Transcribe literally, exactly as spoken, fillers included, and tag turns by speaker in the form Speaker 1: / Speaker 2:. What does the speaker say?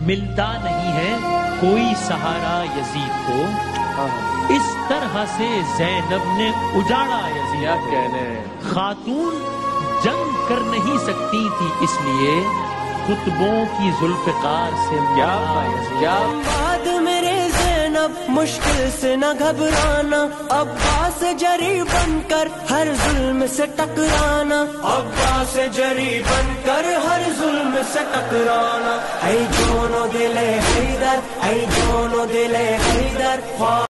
Speaker 1: मिलता नहीं है कोई सहारा यजीद को, इस तरह से जैनब ने उजाड़ा यजीद को।
Speaker 2: कहने
Speaker 1: खातून जंग कर नहीं सकती थी इसलिए कुतुबों की जुल्फ़िकार से
Speaker 2: क्या क्या
Speaker 3: बाद मेरे जैनब मुश्किल से न घबराना, अब्बास जरी बनकर हर जुल्म से टकराना, अब्बास जरी बनकर हर जुल्म से टकराना। ऐ जोनो दिले हैदर, ऐ जोनो दिले हैदर।